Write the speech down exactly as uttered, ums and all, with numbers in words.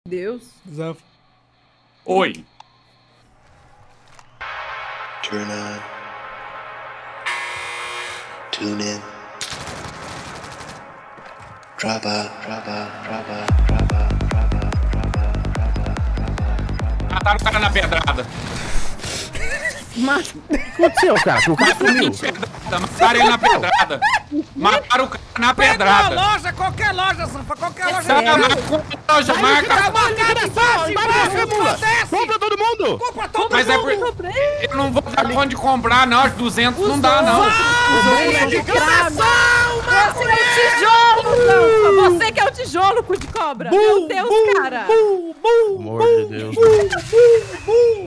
Deus. Zanfa. Oi. Turn on. Tune in. Drop out, drop out, drop out, drop out, drop out, drop out, drop out, drop out. Mataram o cara na pedrada. Mas... O que aconteceu, cara? O cara sumiu. Mataram ele na pedrada. Mataram o cara na pedrada. Qualquer loja, qualquer loja, Zanfa, qualquer loja. Tá, marca a loja, marca. Tá marcada fácil, Compra todo mundo! Compra todo Mas é mundo. por... Eu não vou dar conta de comprar, não. Acho que duzentos não dá, não. de cravo. Você é o tijolo, Zanfa. Você que é o tijolo, cu de cobra. Meu Deus, cara. Pelo amor de Deus.